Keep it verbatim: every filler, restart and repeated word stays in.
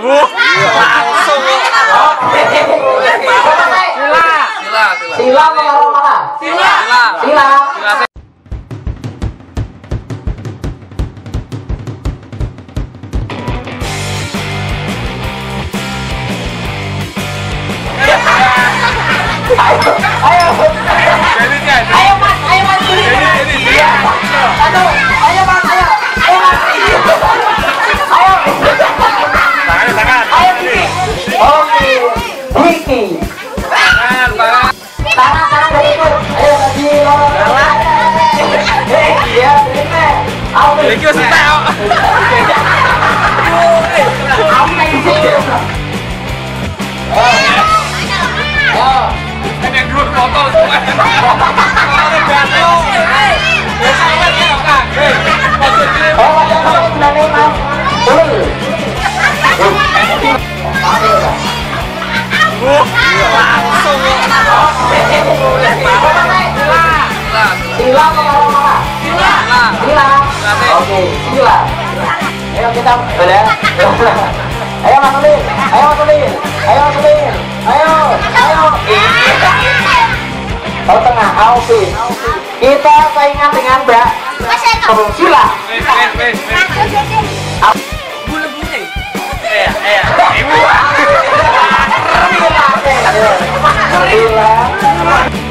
Langsung. Sila. Sila, sila. Sila mengarah mana? Sila. Sila. Sila. Ayo, ayo. Ayo mas, ayo mas. Iya. Aduh, ayo mas, ayo. Ayo mas. Ayo. Tangan, tangan. Ayo Kiki. Oke. Kiki. Tangan, tangan. Tangan, tangan dari itu. Ayo lagi. Iya, ini. Aku. Lagi masih tahu. Aku lagi sih. Oh. Kan yang dua foto semua. Kalau gatel. Biasanya kan enggak. Hei, positif. Oh, ada apa sebenarnya mas? Dulu. Langsung. Sila mengarah mana? Sila. Sila. Oke, sila. Ayo kita udah. Ayo Mas Ulin, ayo Mas Ulin, ayo Mas Ulin, ayo, ayo. Oh tengah, oke. Kita saingan dengan Mbak Kebun Sila. Wes, wes, wes, wes. Bule-bule. Eh, eh. Ibu. Sila. Sila.